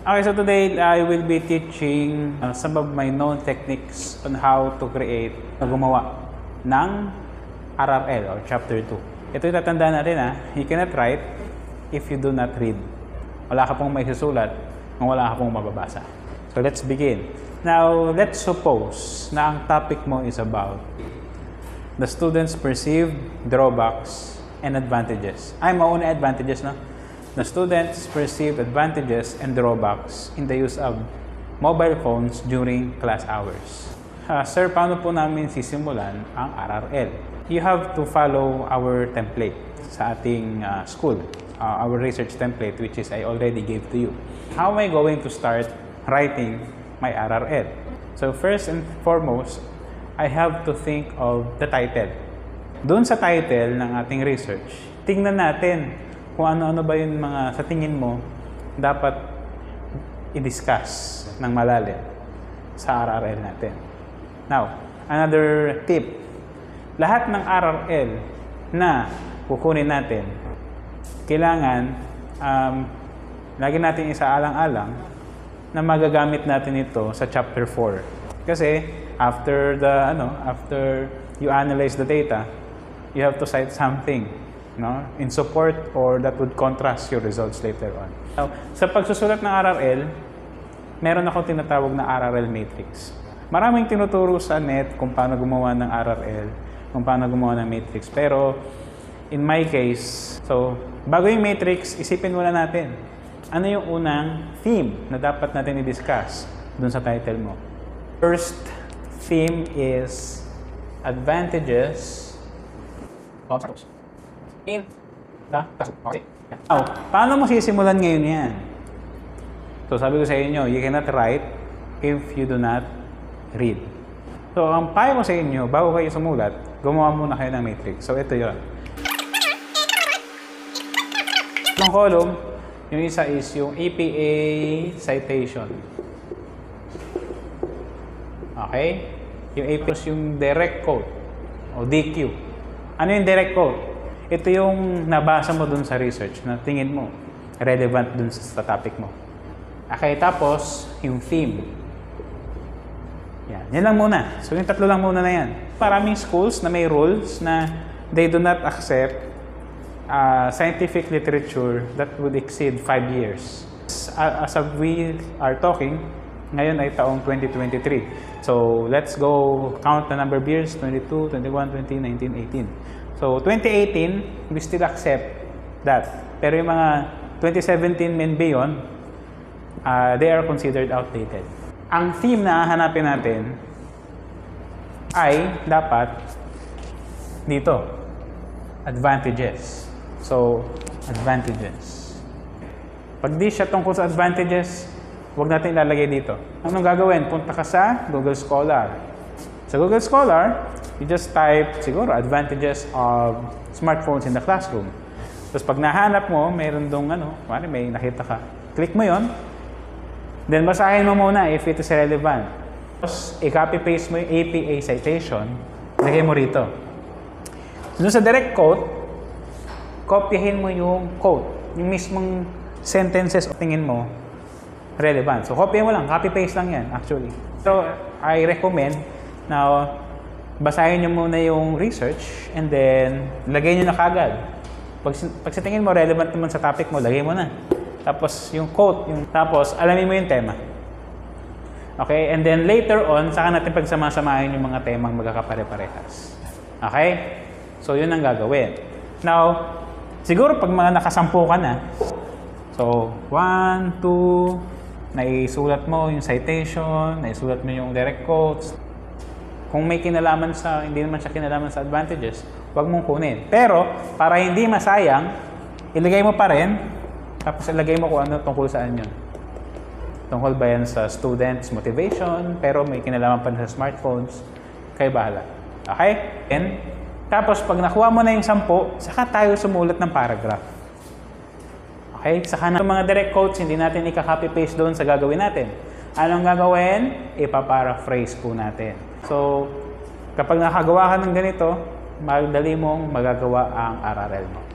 Okay, so today I will be teaching some of my known techniques on how to create, gumawa ng RRL or Chapter 2. Ito yung tatandaan natin you cannot write if you do not read. Wala ka pong may susulat kung wala ka pong mababasa. So let's begin. Now, let's suppose na ang topic mo is about the students' perceived drawbacks and advantages. Ay, mauna advantages, no? The students perceive advantages and drawbacks in the use of mobile phones during class hours. Sir, paano po namin sisimulan ang RRL? You have to follow our template sa ating school, our research template, which is I already gave to you. How am I going to start writing my RRL? So first and foremost, I have to think of the title. Doon sa title ng ating research, tingnan natin kung ano-ano ba yung mga sa tingin mo dapat i-discuss ng malalim sa RRL natin. Now, another tip. Lahat ng RRL na kukunin natin, kailangan lagi natin isaalang-alang na magagamit natin ito sa Chapter 4. Kasi after you analyze the data, you have to cite something in support or that would contrast your results later on. Now, sa pagsusulat ng RRL, meron akong tinatawag na RRL matrix. Maraming tinuturo sa net kung paano gumawa ng RRL, kung paano gumawa ng matrix. Pero, in my case, so, bago yung matrix, isipin muna natin, ano yung unang theme na dapat natin i-discuss dun sa title mo. First theme is advantages of in the classroom. Now, paano mo sisimulan ngayon yan? So, sabi ko sa inyo, you cannot write if you do not read. So, ang payo ko sa inyo, bago kayo sumulat, gumawa muna kayo ng matrix. So, ito yun. Yung column, yung isa is yung APA citation. Okay? Yung APA is yung direct quote o DQ. Ano yung direct quote? Ito yung nabasa mo dun sa research na tingin mo relevant dun sa topic mo. Okay, tapos yung theme. Yan lang muna. So yung tatlo lang muna na yan. Maraming schools na may rules na they do not accept scientific literature that would exceed 5 years. As of we are talking, ngayon ay taong 2023. So let's go count the number of years, 22, 21, 20, 19, 18. So, 2018, we still accept that. Pero yung mga 2017 and beyond, they are considered outdated. Ang theme na hahanapin natin ay dapat dito, advantages. So, advantages. Pag di siya tungkol sa advantages, huwag natin ilalagay dito. Anong gagawin? Punta ka sa Google Scholar. Sa Google Scholar, you just type, siguro, advantages of smartphones in the classroom. Tapos pag nahanap mo, mayroon dong may nakita ka. Click mo yon. Then basahin mo muna if it is relevant. Tapos i-copy-paste mo yung APA citation, lagay mo rito. Doon sa direct quote, kopyahin mo yung quote. Yung mismong sentences o tingin mo, relevant. So kopyahin mo lang, copy-paste lang yan actually. So I recommend, now, basahin nyo muna yung research and then lagay nyo na kagad. Pag sa tingin mo relevant naman sa topic mo, lagay mo na. Tapos yung quote, tapos alamin mo yung tema. Okay? And then later on, saka natin pagsama-samahin yung mga temang magkakapare-parehas. Okay? So yun ang gagawin. Now, siguro pag mga nakasampu ka na, so 1, 2, naisulat mo yung citation, naisulat mo yung direct quotes. Kung may kinalaman hindi naman siya kinalaman sa advantages, huwag mong kunin. Pero, para hindi masayang, ilagay mo pa rin, tapos ilagay mo kung ano tungkol saan yun. Tungkol ba yan sa students' motivation, pero may kinalaman pa rin sa smartphones, kayo bahala. Okay? And, tapos pag nakuha mo na yung 10, saka tayo sumulat ng paragraph. Okay? Saka na mga direct quotes, hindi natin ika-copy-paste doon sa gagawin natin. Anong gagawin? Ipa-paraphrase po natin. So, kapag nakagawa ka ng ganito, madali mong magagawa ang RRL mo.